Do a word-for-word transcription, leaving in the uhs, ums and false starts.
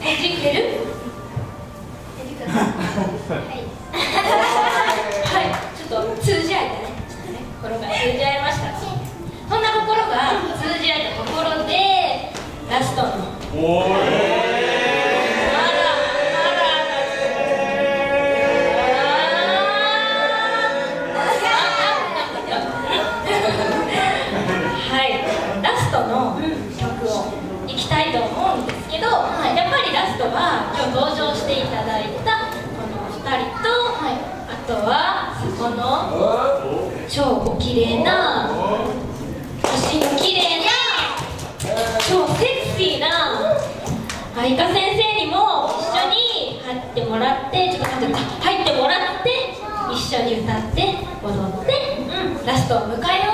じってる？はい、ちょっと通じ合えたね。心が通じ合いました。そんな心が通じ合えたところでラストのおーの曲をいきたいと思うんですけど、はい、やっぱりラストは今日登場していただいたこのふたりと、はい、あとはそこの超お綺麗な星の綺麗な超セクシーな愛花先生にも一緒に入ってもらってちょっと待って入ってもらって一緒に歌って踊って、うん、ラストを迎えよう